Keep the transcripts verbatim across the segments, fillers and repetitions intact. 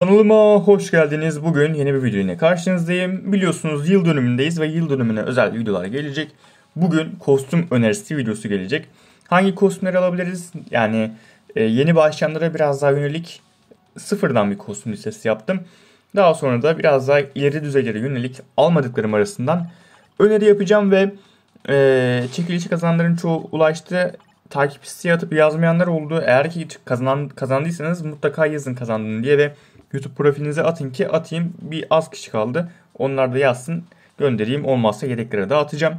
Kanalıma hoş geldiniz. Bugün yeni bir video ile karşınızdayım. Biliyorsunuz yıl dönümündeyiz ve yıl dönümüne özel videolar gelecek. Bugün kostüm önerisi videosu gelecek. Hangi kostümleri alabiliriz? Yani e, yeni başlayanlara biraz daha yönelik sıfırdan bir kostüm listesi yaptım. Daha sonra da biraz daha ileri düzeylere yönelik almadıklarım arasından öneri yapacağım ve e, çekilişi kazananların çoğu ulaştı. Takip isteği atıp yazmayanlar oldu. Eğer ki kazanan, kazandıysanız mutlaka yazın kazandın diye ve YouTube profilinize atın ki atayım. Bir az kişi kaldı. Onlar da yazsın, göndereyim. Olmazsa yedeklere de atacağım.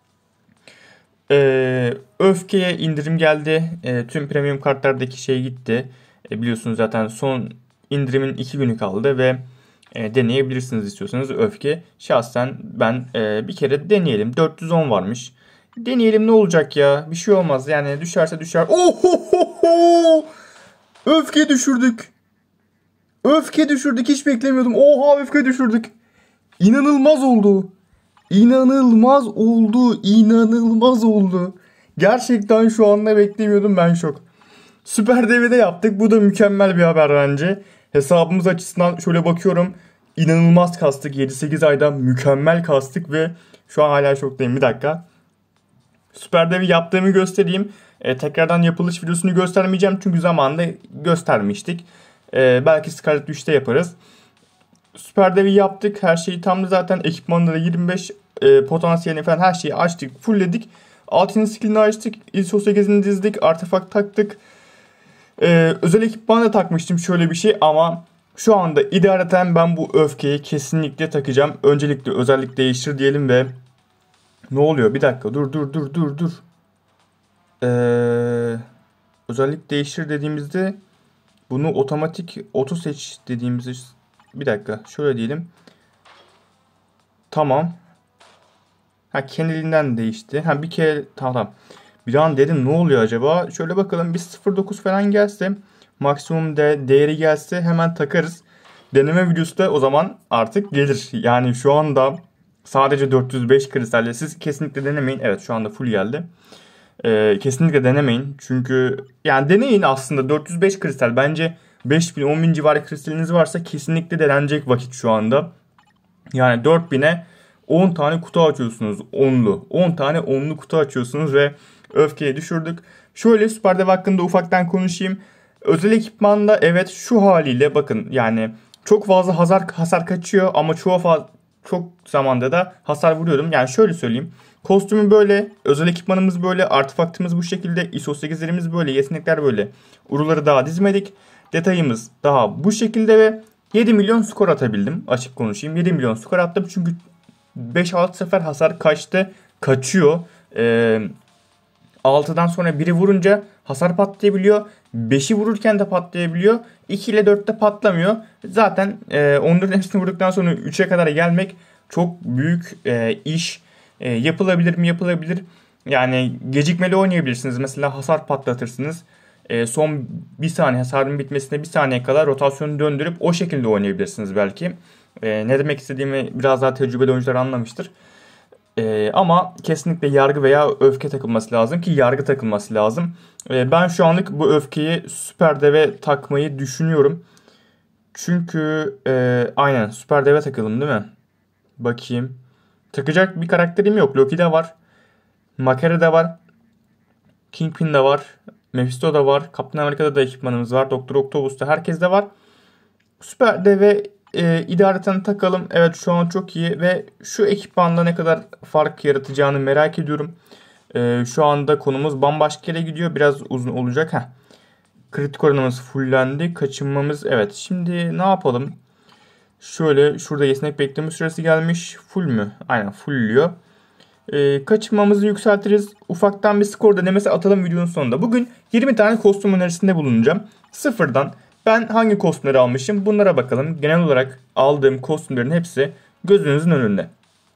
Ee, Öfke'ye indirim geldi. Ee, tüm premium kartlardaki şey gitti. Ee, biliyorsunuz zaten son indirimin iki günü kaldı ve e, deneyebilirsiniz istiyorsanız Öfke. Şahsen ben e, bir kere deneyelim. dört yüz on varmış. Deneyelim, ne olacak ya? Bir şey olmaz. Yani düşerse düşer. Ohohoho! Öfke düşürdük. Öfke düşürdük. Hiç beklemiyordum. Oha, öfke düşürdük. İnanılmaz oldu. İnanılmaz oldu. İnanılmaz oldu. Gerçekten şu anda beklemiyordum, ben şok. Süper Dev'de yaptık. Bu da mükemmel bir haber bence. Hesabımız açısından şöyle bakıyorum. İnanılmaz kastık. yedi sekiz ayda mükemmel kastık ve şu an hala şoktayım. Bir dakika. Süper Dev'i yaptığımı göstereyim. E, tekrardan yapılış videosunu göstermeyeceğim çünkü zamanında göstermiştik. E, belki Scarlet üçte yaparız. Süper Dev'i yaptık. Her şeyi tamdı zaten. Ekipmanları yirmi beş, e, potansiyelini falan her şeyi açtık. Fullledik. Altının skillini açtık. I S O sekizini dizdik. Artefakt taktık. E, özel ekipman da takmıştım, şöyle bir şey, ama şu anda idareten ben bu öfkeyi kesinlikle takacağım. Öncelikle özellik değiştir diyelim ve ne oluyor? Bir dakika, dur dur dur dur dur. Ee, özellik değiştir dediğimizde bunu otomatik oto seç dediğimizde, bir dakika şöyle diyelim. Tamam. Ha, kendiliğinden değişti. Ha, bir kere tamam. Bir an dedim ne oluyor acaba? Şöyle bakalım, bir sıfır virgül dokuz falan gelse, maksimum de değeri gelse hemen takarız. Deneme videosu da o zaman artık gelir. Yani şu anda sadece dört yüz beş kristalle siz kesinlikle denemeyin. Evet, şu anda full geldi. Ee, kesinlikle denemeyin. Çünkü yani deneyin aslında, dört yüz beş kristal. Bence beş bin on bin civarı kristaliniz varsa kesinlikle denenecek vakit şu anda. Yani dört bine on tane kutu açıyorsunuz. Onlu. on tane onlu kutu açıyorsunuz ve öfkeye düşürdük. Şöyle Süper Dev hakkında ufaktan konuşayım. Özel ekipmanda evet şu haliyle bakın, yani çok fazla hasar, hasar kaçıyor ama çoğu fazla, çok zamanda da hasar vuruyorum. Yani şöyle söyleyeyim. Kostümü böyle, özel ekipmanımız böyle, artefaktımız bu şekilde, I S O sekizlerimiz böyle, yetenekler böyle. Uruları daha dizmedik. Detayımız daha bu şekilde ve yedi milyon skor atabildim. Açık konuşayım. yedi milyon skor attım çünkü beş altı sefer hasar kaçtı. Kaçıyor. Ee, altıdan sonra biri vurunca hasar patlayabiliyor. beşi vururken de patlayabiliyor. iki ile dörtte patlamıyor. Zaten e, onların hepsini vurduktan sonra üçe kadar gelmek çok büyük e, iş. E, yapılabilir mi? Yapılabilir. Yani gecikmeli oynayabilirsiniz. Mesela hasar patlatırsınız. E, son bir saniye, hasarın bitmesine bir saniye kadar rotasyonu döndürüp o şekilde oynayabilirsiniz belki. E, ne demek istediğimi biraz daha tecrübeli oyuncular anlamıştır. Ee, ama kesinlikle yargı veya öfke takılması lazım ki yargı takılması lazım. Ee, ben şu anlık bu öfkeyi Süper Dev'e takmayı düşünüyorum. Çünkü e, aynen Süper Dev'e takalım değil mi? Bakayım. Takacak bir karakterim yok. Loki'de var. Makera'da var. Kingpin'de var. Mephisto'da var. Kaptan Amerika'da da ekipmanımız var. Doktor Octopus'ta, herkeste var. Süper Dev'e e, idareten takalım. Evet, şu an çok iyi ve şu ekipmanla ne kadar fark yaratacağını merak ediyorum. E, şu anda konumuz bambaşka yere gidiyor. Biraz uzun olacak. Heh. Kritik oranımız fullendi. Kaçınmamız, evet. Şimdi ne yapalım? Şöyle şurada yetenek bekleme süresi gelmiş. Full mü? Aynen fullüyor. E, kaçınmamızı yükseltiriz. Ufaktan bir skor denemesi atalım videonun sonunda. Bugün yirmi tane kostüm önerisinde bulunacağım. Sıfırdan. Ben hangi kostümleri almışım? Bunlara bakalım. Genel olarak aldığım kostümlerin hepsi gözünüzün önünde.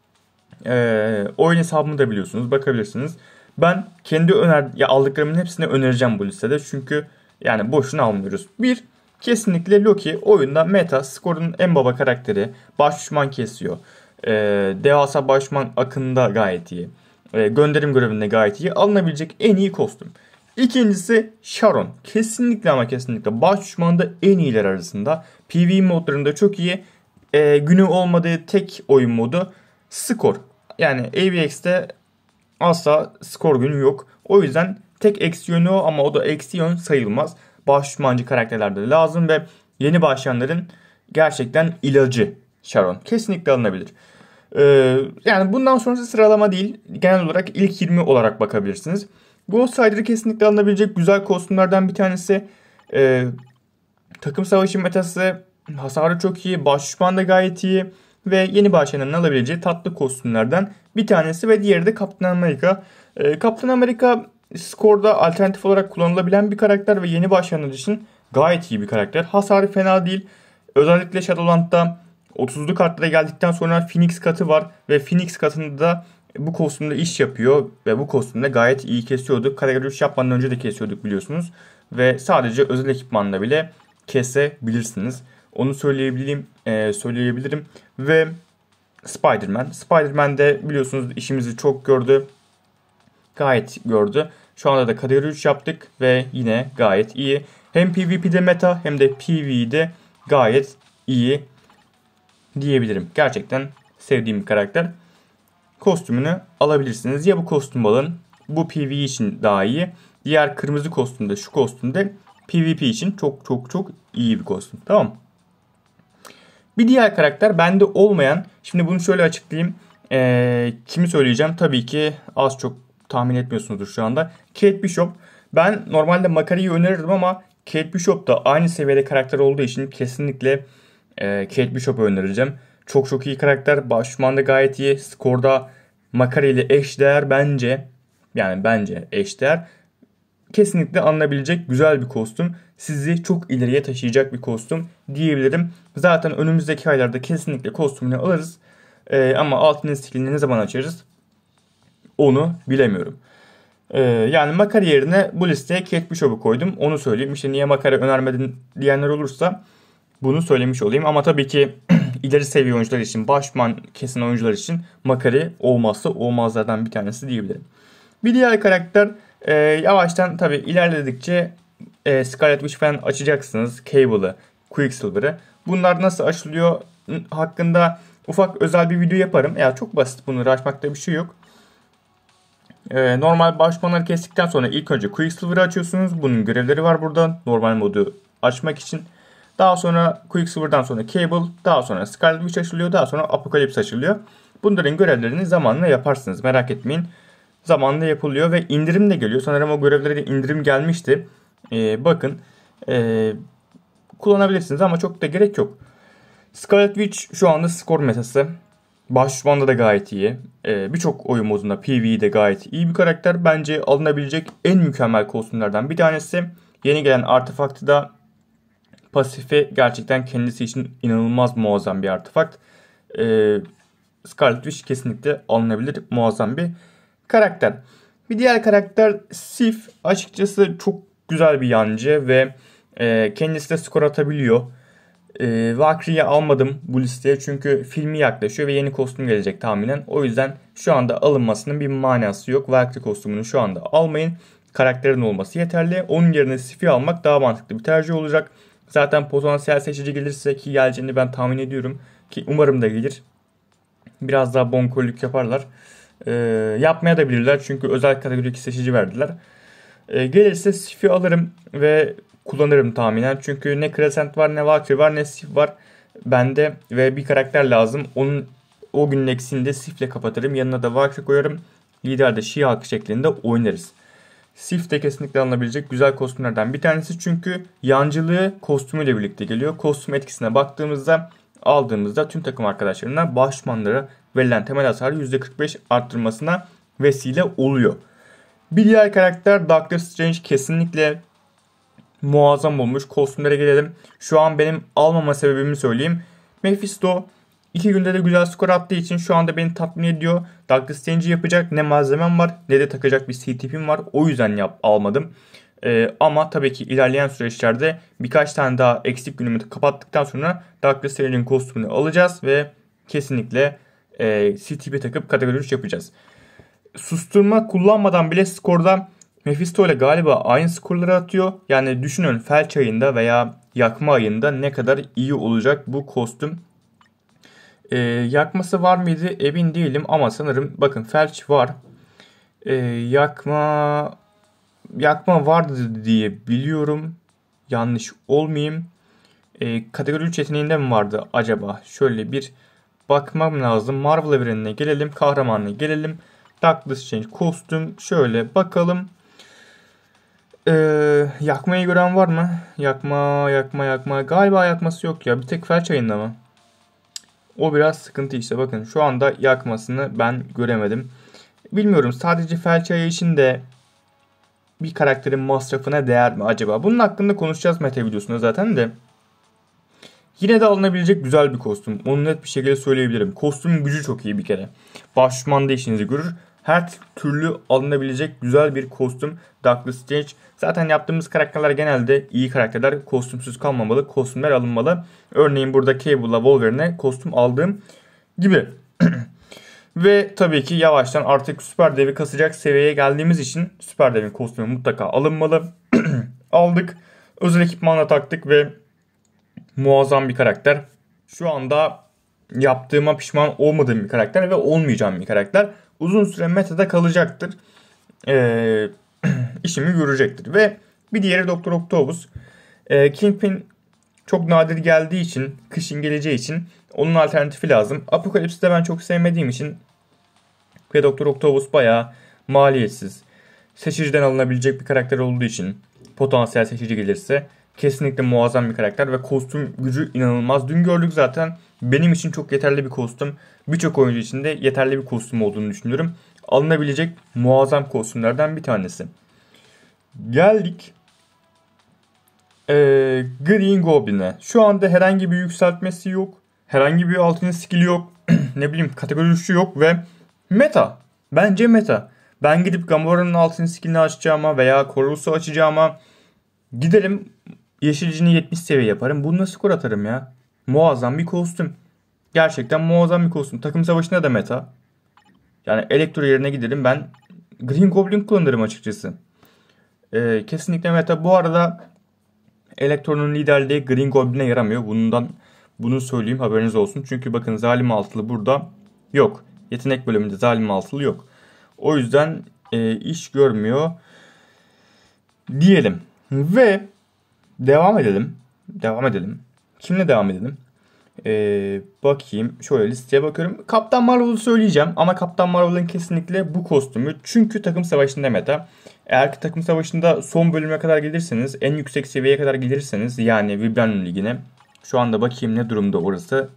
Ee, oyun hesabımı da biliyorsunuz. Bakabilirsiniz. Ben kendi öner ya aldıklarımın hepsini önereceğim bu listede. Çünkü yani boşuna almıyoruz. Bir, kesinlikle Loki oyunda meta, skorun en baba karakteri. Baş düşman kesiyor. Ee, devasa baş düşman akında gayet iyi. Ee, gönderim görevinde gayet iyi. Alınabilecek en iyi kostüm. İkincisi Sharon. Kesinlikle ama kesinlikle baş düşmanda en iyiler arasında. P V modlarında çok iyi. E, günü olmadığı tek oyun modu skor. Yani A V X'te asla skor günü yok. O yüzden tek eksi yönü o ama o da eksi yön sayılmaz. Baş düşmancı karakterlerde lazım ve yeni başlayanların gerçekten ilacı Sharon. Kesinlikle alınabilir. Ee, yani bundan sonrası sıralama değil. Genel olarak ilk yirmi olarak bakabilirsiniz. Ghost Rider'ı kesinlikle alınabilecek güzel kostümlerden bir tanesi. Ee, takım savaşı metası, hasarı çok iyi, baş düşman da gayet iyi ve yeni başlayanların alabileceği tatlı kostümlerden bir tanesi ve diğeri de Kaptan Amerika. Ee, Kaptan Amerika skorda alternatif olarak kullanılabilen bir karakter ve yeni başlayanlar için gayet iyi bir karakter. Hasarı fena değil. Özellikle Shadowland'da otuzlu kartlara geldikten sonra Phoenix katı var ve Phoenix katında da bu kostümde iş yapıyor ve bu kostümde gayet iyi kesiyorduk. Kategori üç yapmadan önce de kesiyorduk biliyorsunuz ve sadece özel ekipmanla bile kesebilirsiniz. Onu söyleyebilirim, e, söyleyebilirim ve Spider-Man. Spider-Man de biliyorsunuz işimizi çok gördü. Gayet gördü. Şu anda da kategori üç yaptık ve yine gayet iyi. Hem PvP'de meta hem de P V'de gayet iyi diyebilirim. Gerçekten sevdiğim bir karakter. Kostümünü alabilirsiniz. Ya bu kostüm alın. Bu P V için daha iyi. Diğer kırmızı kostümde, şu kostümde P V P için çok çok çok iyi bir kostüm. Tamam. Bir diğer karakter bende olmayan. Şimdi bunu şöyle açıklayayım. Ee, kimi söyleyeceğim? Tabii ki az çok tahmin etmiyorsunuzdur şu anda. Kate Bishop. Ben normalde Makari'yi önerirdim ama Kate Bishop da aynı seviyede karakter olduğu için kesinlikle e, Kate Bishop'u önereceğim. Çok çok iyi karakter. Başman da gayet iyi. Skorda Makari ile eşdeğer bence. Yani bence eşdeğer. Kesinlikle alınabilecek güzel bir kostüm. Sizi çok ileriye taşıyacak bir kostüm diyebilirim. Zaten önümüzdeki aylarda kesinlikle kostümünü alırız. Ee, ama altın stilini ne zaman açarız? Onu bilemiyorum. Ee, yani Makari yerine bu listeye Kate Bishop'u koydum. Onu söyleyeyim. İşte niye Makari önermedin diyenler olursa bunu söylemiş olayım. Ama tabii ki ileri seviye oyuncular için, başman kesin oyuncular için Makari olmazsa olmazlardan bir tanesi diyebilirim. Bir diğer karakter e, yavaştan tabii ilerledikçe e, Scarlet Witch falan açacaksınız. Cable'ı, Quicksilver'ı. Bunlar nasıl açılıyor hakkında ufak özel bir video yaparım. Ya çok basit, bunu açmakta bir şey yok. E, normal başmanları kestikten sonra ilk önce Quicksilver'ı açıyorsunuz. Bunun görevleri var burada. Normal modu açmak için. Daha sonra Quicksilver'dan sonra Cable, daha sonra Scarlet Witch açılıyor, daha sonra Apocalypse açılıyor. Bunların görevlerini zamanla yaparsınız. Merak etmeyin. Zamanla yapılıyor ve indirim de geliyor. Sanırım o görevlere de indirim gelmişti. Ee, bakın. Ee, kullanabilirsiniz ama çok da gerek yok. Scarlet Witch şu anda skor metası. Baş düşmanda da gayet iyi. Ee, Birçok oyun modunda P V'de gayet iyi bir karakter. Bence alınabilecek en mükemmel kostümlerden bir tanesi. Yeni gelen artefaktı da pasifi gerçekten kendisi için inanılmaz muazzam bir artefakt. Ee, Scarlet Witch kesinlikle alınabilir, muazzam bir karakter. Bir diğer karakter Sif. Açıkçası çok güzel bir yancı ve e, kendisi de skor atabiliyor. E, Valkyrie'yi almadım bu listeye çünkü filmi yaklaşıyor ve yeni kostüm gelecek tahminen. O yüzden şu anda alınmasının bir manası yok. Valkyrie kostümünü şu anda almayın. Karakterin olması yeterli. Onun yerine Sif'i almak daha mantıklı bir tercih olacak. Zaten potansiyel seçici gelirse, ki geleceğini ben tahmin ediyorum ki umarım da gelir. Biraz daha bonkollük yaparlar. Ee, yapmaya da bilirler çünkü özel kategori iki seçici verdiler. Ee, gelirse Sif'i alırım ve kullanırım tahminen. Çünkü ne Crescent var, ne Valkyrie var, ne Sif var bende ve bir karakter lazım. Onun o günün eksiğini de Sif'le kapatırım. Yanına da Valkyrie koyarım. Liderde She-Hulk şeklinde oynarız. Sif de kesinlikle alınabilecek güzel kostümlerden bir tanesi. Çünkü yancılığı kostümüyle birlikte geliyor. Kostüm etkisine baktığımızda, aldığımızda tüm takım arkadaşlarına başmanlara verilen temel hasarı yüzde kırk beş arttırmasına vesile oluyor. Bir diğer karakter Doctor Strange, kesinlikle muazzam olmuş. Kostümlere gelelim. Şu an benim almama sebebimi söyleyeyim. Mephisto iki günde de güzel skor attığı için şu anda beni tatmin ediyor. Doctor Strange'i yapacak ne malzemem var ne de takacak bir C T P'm var. O yüzden yap, almadım. Ee, ama tabii ki ilerleyen süreçlerde birkaç tane daha eksik günümü kapattıktan sonra Doctor Strange'in kostümünü alacağız ve kesinlikle e, C T P takıp kategori üç yapacağız. Susturma kullanmadan bile skorda Mephisto ile galiba aynı skorları atıyor. Yani düşünün, felç ayında veya yakma ayında ne kadar iyi olacak bu kostüm. Ee, yakması var mıydı emin değilim ama sanırım bakın felç var. Ee, yakma yakma vardı diye biliyorum. Yanlış olmayayım. Ee, kategori üç yeteneğinde mi vardı acaba? Şöyle bir bakmam lazım. Marvel evrenine gelelim. Kahramanına gelelim. Douglas Strange kostüm. Şöyle bakalım. Ee, yakmayı gören var mı? Yakma, yakma, yakma. Galiba yakması yok ya. Bir tek felç ayında mı? O biraz sıkıntı işte. Bakın şu anda yakmasını ben göremedim. Bilmiyorum, sadece felç ayı için de bir karakterin masrafına değer mi acaba? Bunun hakkında konuşacağız meta videosunda zaten de. Yine de alınabilecek güzel bir kostüm. Onu net bir şekilde söyleyebilirim. Kostümün gücü çok iyi bir kere. Baş düşman da işinizi görür. Her türlü alınabilecek güzel bir kostüm. Douglas Strange. Zaten yaptığımız karakterler genelde iyi karakterler. Kostümsüz kalmamalı. Kostümler alınmalı. Örneğin burada Cable'la Wolverine'e kostüm aldığım gibi. Ve tabii ki yavaştan artık süper devi kasacak seviyeye geldiğimiz için süper devin kostümü mutlaka alınmalı. Aldık. Özel ekipmanla taktık ve muazzam bir karakter. Şu anda yaptığıma pişman olmadığım bir karakter ve olmayacağım bir karakter. Uzun süre metada kalacaktır. Ee, işimi görecektir. Ve bir diğeri Doktor Octopus. Ee, Kingpin çok nadir geldiği için, kışın geleceği için onun alternatifi lazım. Apocalypse'i de ben çok sevmediğim için ve Doktor Octopus bayağı maliyetsiz. Seçiciden alınabilecek bir karakter olduğu için, potansiyel seçici gelirse kesinlikle muazzam bir karakter ve kostüm gücü inanılmaz. Dün gördük zaten, benim için çok yeterli bir kostüm. Birçok oyuncu için de yeterli bir kostüm olduğunu düşünüyorum. Alınabilecek muazzam kostümlerden bir tanesi. Geldik ee, Green Goblin'e. Şu anda herhangi bir yükseltmesi yok. Herhangi bir altın skill yok. Ne bileyim, kategori üçü yok ve meta. Bence meta. Ben gidip Gamora'nın altın skillini açacağıma veya Corvus'u açacağıma giderim yeşilcini yetmiş seviye yaparım. Bununla skor atarım ya. Muazzam bir kostüm. Gerçekten muazzam bir kostüm. Takım savaşında da meta. Yani Elektro yerine giderim, ben Green Goblin kullanırım açıkçası. Ee, kesinlikle meta. Bu arada Elektro'nun liderliği Green Goblin'e yaramıyor. Bundan bunu söyleyeyim, haberiniz olsun. Çünkü bakın zalim altılı burada yok. Yetenek bölümünde zalim altılı yok. O yüzden e, iş görmüyor diyelim. Ve devam edelim. Devam edelim. Kimle devam edelim? Ee, bakayım. Şöyle listeye bakıyorum. Kaptan Marvel'ı söyleyeceğim. Ama Kaptan Marvel'ın kesinlikle bu kostümü. Çünkü takım savaşında meta. Eğer ki takım savaşında son bölüme kadar gelirseniz, en yüksek seviyeye kadar gelirseniz, yani Vibranium Ligi'ne. Şu anda bakayım ne durumda orası.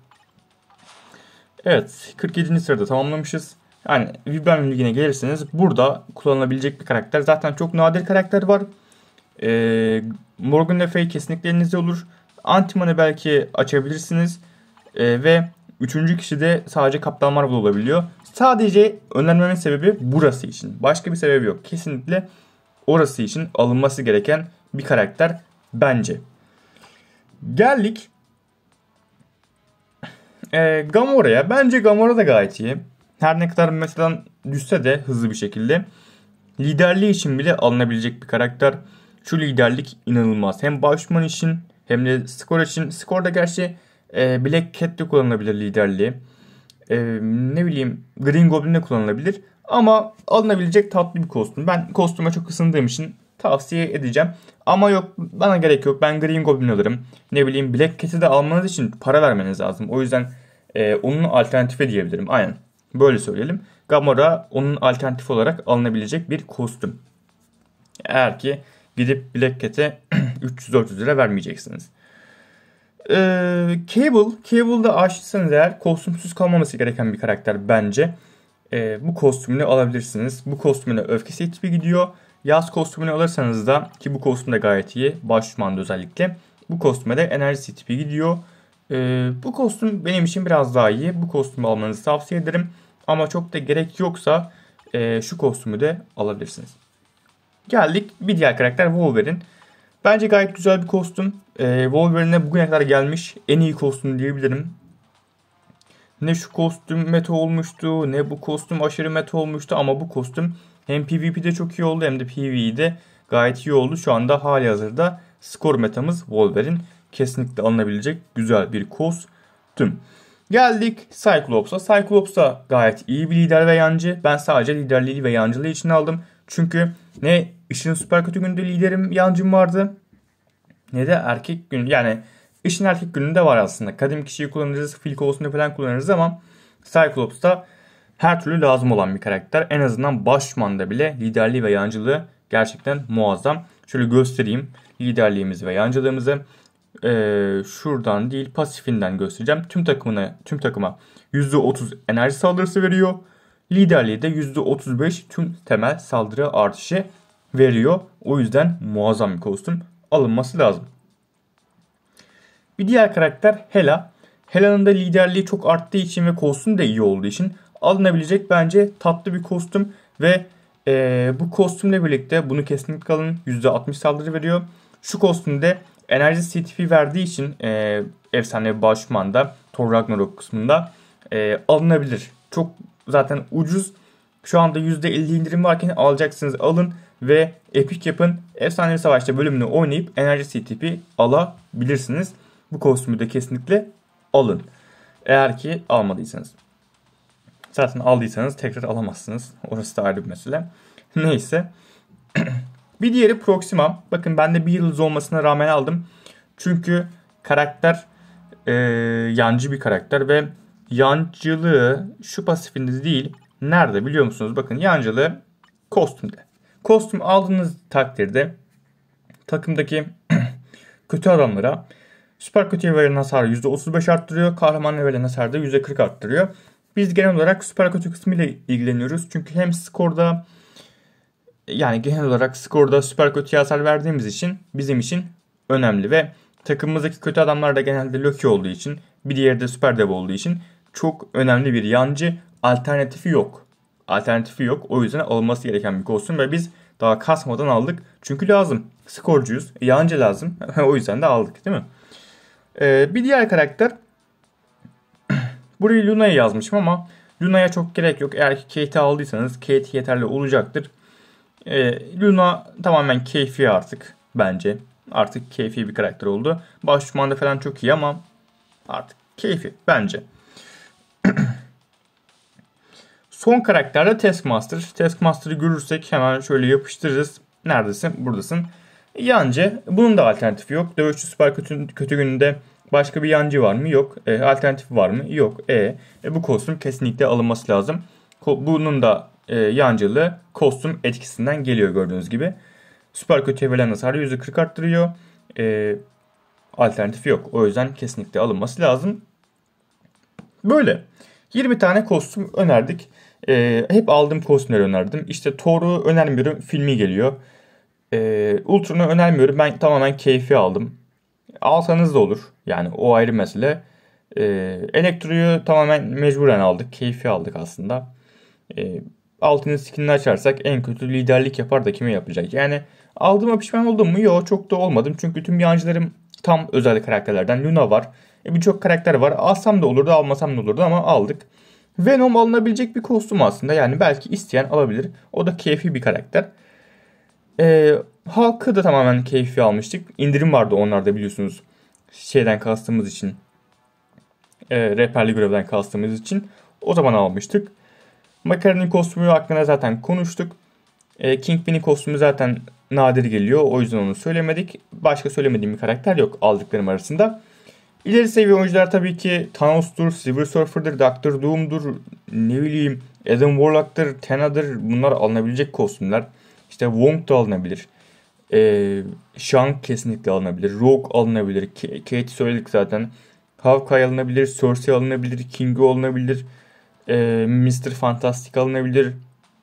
Evet, kırk yedinci sırada tamamlamışız. Yani Vibranium Ligi'ne gelirseniz burada kullanılabilecek bir karakter. Zaten çok nadir karakter var. Ee, Morgan Le Fay kesinlikle elinizde olur. Antiman'ı belki açabilirsiniz. Ee, ve üçüncü kişi de sadece Kaptan Marvel olabiliyor. Sadece önermemin sebebi burası için. Başka bir sebebi yok. Kesinlikle orası için alınması gereken bir karakter bence. Geldik ee, Gamora'ya. Bence Gamora da gayet iyi. Her ne kadar mesela düşse de hızlı bir şekilde. Liderliği için bile alınabilecek bir karakter. Şu liderlik inanılmaz. Hem Başman için hem de skor için. Skorda gerçi e, Black Cat'te kullanılabilir liderliği. E, ne bileyim Green Goblin'de kullanılabilir. Ama alınabilecek tatlı bir kostüm. Ben kostüme çok ısındığım için tavsiye edeceğim. Ama yok, bana gerek yok. Ben Green Goblin alırım. Ne bileyim Black Cat'i de almanız için para vermeniz lazım. O yüzden e, onun alternatifi diyebilirim. Aynen. Böyle söyleyelim. Gamora onun alternatif olarak alınabilecek bir kostüm. Eğer ki gidip Black Cat'e üç yüz dört yüz lira vermeyeceksiniz. Ee, Cable. Cable'da aşırsanız eğer kostümsüz kalmaması gereken bir karakter bence. Ee, bu kostümünü alabilirsiniz. Bu kostümüne öfkesi tipi gidiyor. Yaz kostümünü alırsanız da, ki bu kostüm de gayet iyi. Başmanda özellikle. Bu kostüme de enerji tipi gidiyor. Ee, bu kostüm benim için biraz daha iyi. Bu kostümü almanızı tavsiye ederim. Ama çok da gerek yoksa e, şu kostümü de alabilirsiniz. Geldik bir diğer karakter Wolverine. Bence gayet güzel bir kostüm. Ee, Wolverine'e bugüne kadar gelmiş en iyi kostüm diyebilirim. Ne şu kostüm meta olmuştu, ne bu kostüm aşırı meta olmuştu, ama bu kostüm hem PvP'de çok iyi oldu hem de PvE'de gayet iyi oldu. Şu anda hali hazırda skor metamız Wolverine. kesinlikle alınabilecek güzel bir kostüm. Geldik Cyclops'a. Cyclops da gayet iyi bir lider ve yancı. Ben sadece liderliği ve yancılığı için aldım. Çünkü ne Işın süper kötü gününde liderim, yancım vardı, ne de erkek gün, yani Işın erkek gününde var aslında. Kadim kişiyi kullanırız, Filk olsun falan kullanırız ama Cyclops da her türlü lazım olan bir karakter. En azından başmanda bile liderliği ve yancılığı gerçekten muazzam. Şöyle göstereyim liderliğimizi ve yancılığımızı. Ee, şuradan değil, pasifinden göstereceğim. Tüm takımına, tüm takıma yüzde otuz enerji saldırısı veriyor. Liderliği de yüzde otuz beş tüm temel saldırı artışı veriyor. O yüzden muazzam bir kostüm, alınması lazım. Bir diğer karakter Hela. Hela'nın da liderliği çok arttığı için ve kostüm de iyi olduğu için alınabilecek bence tatlı bir kostüm ve e, bu kostümle birlikte bunu kesinlikle alın. yüzde altmış saldırı veriyor. Şu kostümde enerji C T P verdiği için e, efsane başmanda Thor Ragnarok kısmında e, alınabilir. Çok zaten ucuz. Şu anda yüzde elli indirim varken alacaksınız, alın ve epik yapın. Efsanevi Savaş'ta bölümünü oynayıp enerji C T P alabilirsiniz. Bu kostümü de kesinlikle alın. Eğer ki almadıysanız. Zaten aldıysanız tekrar alamazsınız. Orası da ayrı bir mesele. Neyse. Bir diğeri Proxima. Bakın ben de bir yıldız olmasına rağmen aldım. Çünkü karakter e, yancı bir karakter ve yancılığı şu pasifinde değil. Nerede biliyor musunuz? Bakın yancılığı kostümde. Kostüm aldığınız takdirde takımdaki kötü adamlara süper kötüye verilen hasarı yüzde otuz beş arttırıyor. Kahramanlara verilen hasarı da yüzde kırk arttırıyor. Biz genel olarak süper kötü kısmıyla ilgileniyoruz. Çünkü hem skorda, yani genel olarak skorda süper kötüye hasar verdiğimiz için bizim için önemli ve takımımızdaki kötü adamlar da genelde Loki olduğu için, bir diğeri de süper dev olduğu için çok önemli bir yancı. Alternatifi yok. Alternatifi yok. O yüzden alınması gereken bir kostüm ve biz daha kasmadan aldık. Çünkü lazım. Skorcuyuz. E, yancı lazım. O yüzden de aldık, değil mi? Ee, bir diğer karakter, burayı Luna'ya yazmışım ama Luna'ya çok gerek yok. Eğer ki Kate'i aldıysanız Kate yeterli olacaktır. Ee, Luna tamamen keyfi artık bence. Artık keyfi bir karakter oldu. Baş düşmanda falan çok iyi ama artık keyfi bence. Son karakter de Taskmaster. Taskmaster'ı görürsek hemen şöyle yapıştırırız. Neredesin? Buradasın. Yancı. Bunun da alternatifi yok. Dövüşçü süper kötü, kötü gününde başka bir yancı var mı? Yok. E, alternatifi var mı? Yok. E, e, bu kostüm kesinlikle alınması lazım. Ko- bunun da e, yancılığı kostüm etkisinden geliyor gördüğünüz gibi. Süper kötüye verilen hasarı yüzde kırk arttırıyor. E, alternatifi yok. O yüzden kesinlikle alınması lazım. Böyle. yirmi tane kostüm önerdik. E, hep aldığım kostümleri önerdim. İşte Thor'u önermiyorum. Filmi geliyor. E, Ultron'u önermiyorum. Ben tamamen keyfi aldım. Alsanız da olur. Yani o ayrı mesele. E, Elektro'yu tamamen mecburen aldık. Keyfi aldık aslında. E, altının skinini açarsak en kötü liderlik yapar da kime yapacak? Yani aldığıma pişman oldum mu? Yok, çok da olmadım. Çünkü tüm yancılarım tam özel karakterlerden. Luna var. E, birçok karakter var. Alsam da olurdu, almasam da olurdu ama aldık. Venom alınabilecek bir kostüm aslında. Yani belki isteyen alabilir. O da keyfi bir karakter. E, Hulk'ı da tamamen keyfi almıştık. İndirim vardı onlarda biliyorsunuz. Şeyden kastığımız için. E, rehberli görevden kastığımız için. O zaman almıştık. Makara'nın kostümü hakkında zaten konuştuk. E, Kingpin'in kostümü zaten nadir geliyor. O yüzden onu söylemedik. Başka söylemediğim bir karakter yok aldıklarım arasında. İleri seviye oyuncular tabii ki Thanos'tur, Silver Surfer'dır, Doctor Doom'dur, ne bileyim Adam Warlock'tır, Tena'dır. Bunlar alınabilecek kostümler. İşte Wong da alınabilir. E, Shang kesinlikle alınabilir. Rogue alınabilir. Kate söyledik zaten. Hawkeye alınabilir, Cersei alınabilir, Kingo alınabilir. E, mister Fantastic alınabilir.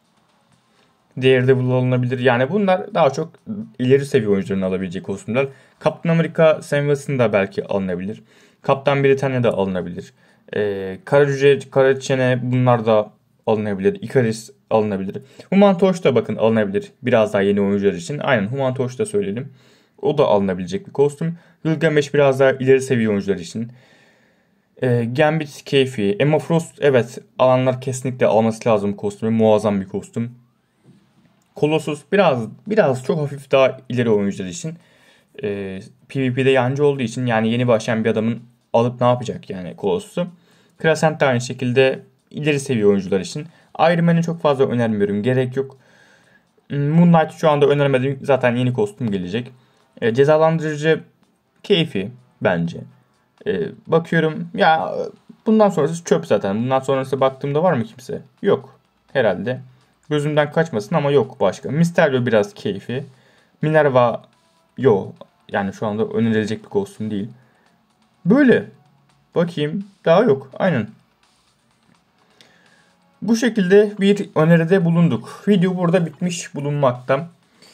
Daredevil alınabilir. Yani bunlar daha çok ileri seviye oyuncuların alabileceği kostümler. Captain America Sam Wilson da belki alınabilir. Kaptan Britannia da alınabilir. Ee, Kara Cüce, Kara Çene bunlar da alınabilir. Icarus alınabilir. Human Torch da bakın alınabilir. Biraz daha yeni oyuncular için. Aynen Human Torch da söyleyelim. O da alınabilecek bir kostüm. Gilgamesh biraz daha ileri seviye oyuncular için. Ee, Gambit keyfi. Emma Frost evet alanlar kesinlikle alması lazım kostümü. Muazzam bir kostüm. Colossus biraz biraz çok hafif daha ileri oyuncular için. E, PvP'de yancı olduğu için, yani yeni başlayan bir adamın alıp ne yapacak yani Colossus'u. Crescent de aynı şekilde ileri seviye oyuncular için. Iron Man'i çok fazla önermiyorum. Gerek yok. Moonlight şu anda önermedim. Zaten yeni kostüm gelecek. E, cezalandırıcı keyfi bence. E, bakıyorum ya, bundan sonrası çöp zaten. Bundan sonrası baktığımda var mı kimse? Yok. Herhalde. Gözümden kaçmasın ama yok başka. Mysterio biraz keyfi. Minerva yok. Yani şu anda önerilecek bir kostüm değil. Böyle. Bakayım. Daha yok. Aynen. Bu şekilde bir öneride bulunduk. Video burada bitmiş bulunmakta.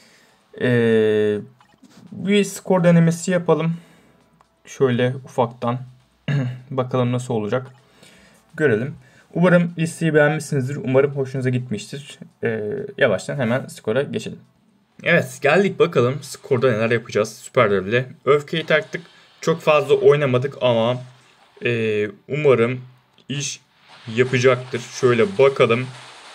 Ee, bir skor denemesi yapalım. Şöyle ufaktan. Bakalım nasıl olacak. Görelim. Umarım listeyi beğenmişsinizdir. Umarım hoşunuza gitmiştir. Ee, yavaştan hemen skora geçelim. Evet, geldik bakalım skorda neler yapacağız Süper Dev'le. Öfkeyi taktık. Çok fazla oynamadık ama e, umarım iş yapacaktır. Şöyle bakalım.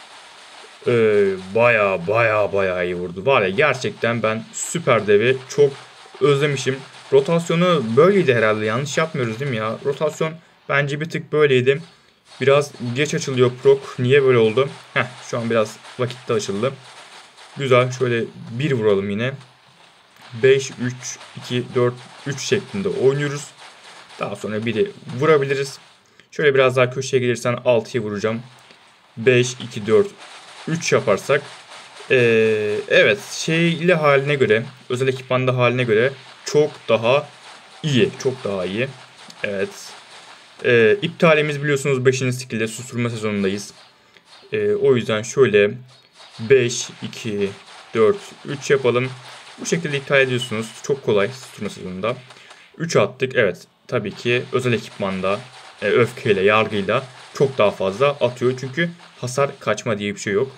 Ee, baya baya baya iyi vurdu. Var ya, gerçekten ben Süper Dev'i çok özlemişim. Rotasyonu böyleydi herhalde. Yanlış yapmıyoruz değil mi ya? Rotasyon bence bir tık böyleydi. Biraz geç açılıyor prok. Niye böyle oldu? Heh, şu an biraz vakitte açıldı. Güzel. Şöyle bir vuralım yine. beş, üç, iki, dört, üç şeklinde oynuyoruz. Daha sonra biri vurabiliriz. Şöyle biraz daha köşeye gelirsen altıya vuracağım. beş, iki, dört, üç yaparsak. Ee, evet, şeyli haline göre, özel ekipmanda haline göre çok daha iyi. Çok daha iyi. Evet. Ee, iptalimiz biliyorsunuz beşinci skill'de susturma sezonundayız. Ee, o yüzden şöyle beş, iki, dört, üç yapalım. Bu şekilde iptal ediyorsunuz. Çok kolay susturma sezonunda. üç attık. Evet. Tabii ki özel ekipmanda e, öfkeyle, yargıyla çok daha fazla atıyor. Çünkü hasar kaçma diye bir şey yok.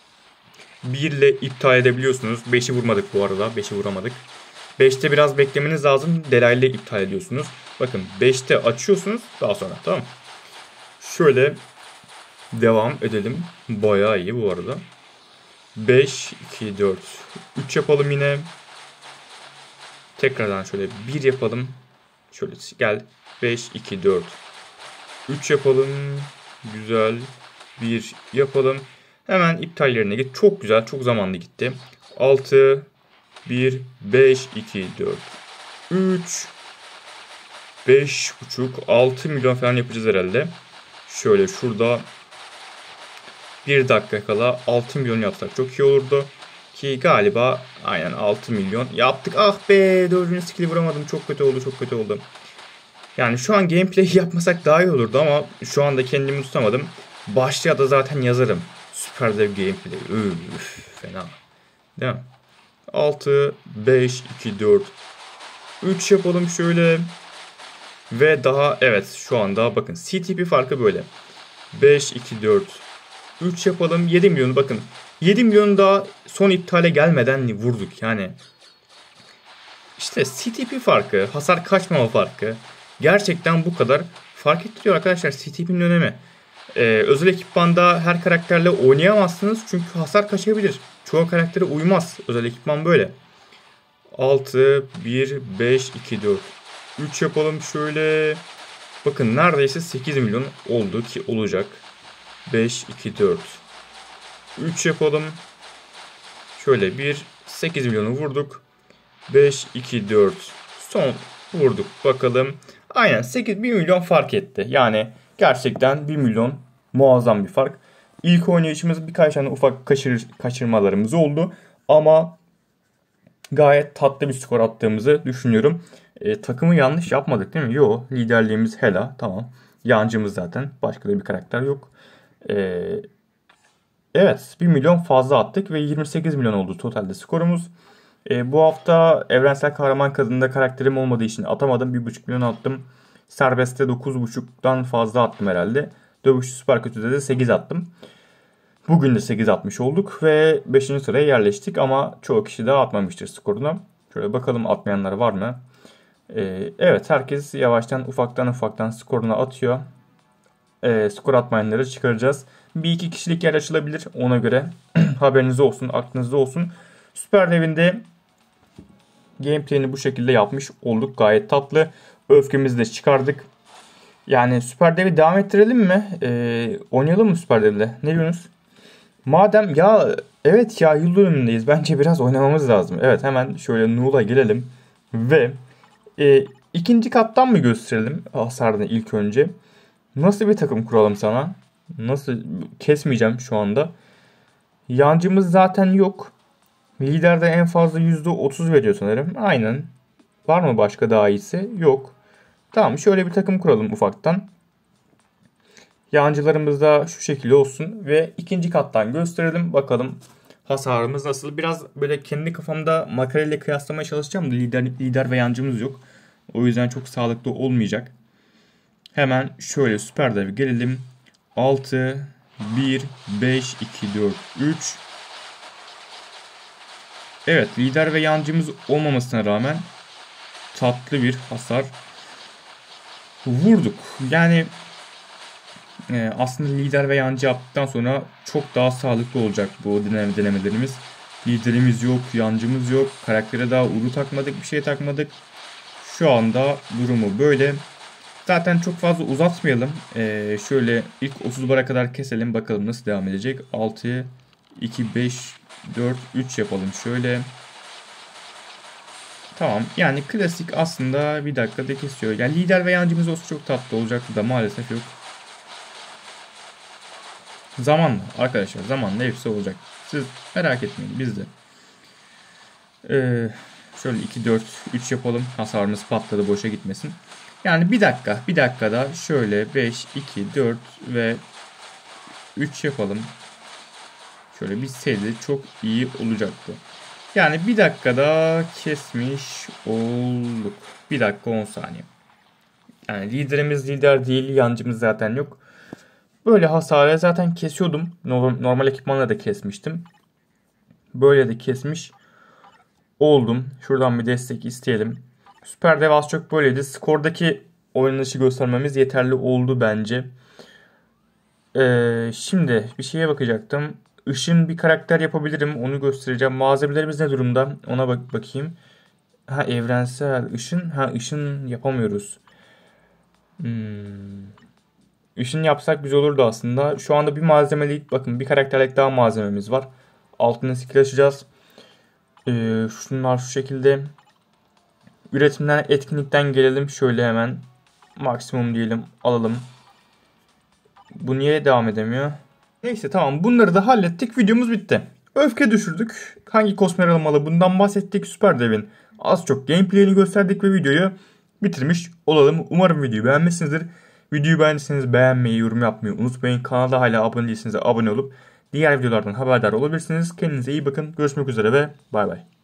bir ile iptal edebiliyorsunuz. beşi vurmadık bu arada. beşi vuramadık. beşte biraz beklemeniz lazım. Delayla iptal ediyorsunuz. Bakın beşte açıyorsunuz. Daha sonra tamam. Şöyle devam edelim. Bayağı iyi bu arada. beş, iki, dört, üç yapalım yine. Tekrardan şöyle bir yapalım. Şöyle gel. beş, iki, dört, üç yapalım. Güzel. bir yapalım. Hemen iptal yerine git. Çok güzel. Çok zamanlı gitti. altı, bir, beş, iki, dört, üç, beş buçuk, altı milyon falan yapacağız herhalde. Şöyle şurada bir dakika kala altı milyon yapsak çok iyi olurdu. Ki galiba aynen altı milyon yaptık. Ah be, dördüncü skill'i vuramadım. Çok kötü oldu, çok kötü oldu. Yani şu an gameplay yapmasak daha iyi olurdu ama şu anda kendimi tutamadım. Başlığa da zaten yazarım. Süper Dev gameplay. Üf, fena. Değil mi? altı, beş, iki, dört, üç yapalım şöyle. Ve daha evet, şu anda bakın C T P farkı böyle. beş, iki, dört, üç yapalım. yedi milyonu bakın. yedi milyon daha son iptale gelmeden vurduk. Yani işte C T P farkı, hasar kaçmama farkı gerçekten bu kadar fark ettiriyor arkadaşlar. C T P'nin önemi. Ee, özel ekipmanda her karakterle oynayamazsınız çünkü hasar kaçabilir. Çoğu karaktere uymaz. Özel ekipman böyle. altı, bir, beş, iki, dört, üç yapalım şöyle. Bakın neredeyse sekiz milyon oldu ki olacak. beş, iki, dört, üç yapalım. Şöyle bir, sekiz milyonu vurduk. beş, iki, dört, son vurduk. Bakalım. Aynen sekiz, bir milyon fark etti. Yani gerçekten bir milyon muazzam bir fark. İlk oynayışımız birkaç tane ufak kaçır, kaçırmalarımız oldu. Ama gayet tatlı bir skor attığımızı düşünüyorum. E, takımı yanlış yapmadık değil mi? Yo, liderliğimiz Hela. Tamam. Yancımız zaten. Başka da bir karakter yok. E, evet. bir milyon fazla attık ve yirmi sekiz milyon oldu totalde skorumuz. E, bu hafta evrensel kahraman kadında karakterim olmadığı için atamadım. bir buçuk milyon attım. Serbestte dokuz buçuktan fazla attım herhalde. Dövüşçü süper kötüde de sekiz attım. Bugün de sekiz atmış olduk ve beşinci sıraya yerleştik ama çoğu kişi daha atmamıştır skorunu. Şöyle bakalım atmayanlar var mı? Ee, evet, herkes yavaştan ufaktan ufaktan skorunu atıyor. Ee, skor atmayanları çıkaracağız. Bir iki kişilik yer açılabilir, ona göre haberiniz olsun, aklınızda olsun. Süper Dev'inde gameplay'ini bu şekilde yapmış olduk. Gayet tatlı. Öfkemizi de çıkardık. Yani Süper Dev'i devam ettirelim mi? Ee, oynayalım mı Süper Dev'le? Ne diyorsunuz? Madem ya evet ya yıl dönümündeyiz. Bence biraz oynamamız lazım. Evet hemen şöyle Null'a gelelim. Ve e, ikinci kattan mı gösterelim hasarını ilk önce? Nasıl bir takım kuralım sana? Nasıl kesmeyeceğim şu anda. Yancımız zaten yok. Liderde en fazla yüzde otuz veriyor sanırım. Aynen. Var mı başka daha iyisi? Yok. Tamam şöyle bir takım kuralım ufaktan. Yancılarımız da şu şekilde olsun. Ve ikinci kattan gösterelim. Bakalım hasarımız nasıl. Biraz böyle kendi kafamda Makara ile kıyaslamaya çalışacağım. Lider, lider ve yancımız yok. O yüzden çok sağlıklı olmayacak. Hemen şöyle süper dev gelelim. altı, bir, beş, iki, dört, üç. Evet lider ve yancımız olmamasına rağmen tatlı bir hasar vurduk. Yani e, aslında lider ve yancı yaptıktan sonra çok daha sağlıklı olacak bu deneme, denemelerimiz. Liderimiz yok, yancımız yok. Karaktere daha uru takmadık, bir şey takmadık. Şu anda durumu böyle. Zaten çok fazla uzatmayalım. Ee, şöyle ilk otuz bara kadar keselim. Bakalım nasıl devam edecek. altı, iki, beş, dört, üç yapalım. Şöyle. Tamam. Yani klasik aslında bir dakikada kesiyor. Yani lider ve yancımız olsa çok tatlı olacaktı da maalesef yok. Zamanla arkadaşlar. Zamanla hepsi olacak. Siz merak etmeyin. Biz de. Ee, şöyle iki, dört, üç yapalım. Hasarımız patladı. Boşa gitmesin. Yani bir dakika. Bir dakikada şöyle beş, iki, dört ve üç yapalım. Şöyle bir seri çok iyi olacaktı. Yani bir dakikada kesmiş olduk. Bir dakika on saniye. Yani liderimiz lider değil. Yancımız zaten yok. Böyle hasarı zaten kesiyordum. Normal ekipmanla da kesmiştim. Böyle de kesmiş oldum. Şuradan bir destek isteyelim. Süper Dev az çok böyleydi. Skordaki oynanışı göstermemiz yeterli oldu bence. Ee, şimdi bir şeye bakacaktım. Işın bir karakter yapabilirim. Onu göstereceğim. Malzemelerimiz ne durumda? Ona bak bakayım. Ha evrensel ışın. Ha ışın yapamıyoruz. Hmm. Işın yapsak güzel olurdu aslında. Şu anda bir malzemelik bakın bir karakterlik daha malzememiz var. Altına skill açacağız. Ee, şunlar şu şekilde. Üretimden etkinlikten gelelim. Şöyle hemen maksimum diyelim alalım. Bu niye devam edemiyor? Neyse tamam bunları da hallettik. Videomuz bitti. Öfke düşürdük. Hangi kosmer almalı bundan bahsettik. Süper Dev'in az çok gameplay'ini gösterdik ve videoyu bitirmiş olalım. Umarım videoyu beğenmişsinizdir. Videoyu beğendiyseniz beğenmeyi, yorum yapmayı unutmayın. Kanala hala abone değilseniz abone olup diğer videolardan haberdar olabilirsiniz. Kendinize iyi bakın. Görüşmek üzere ve bay bay.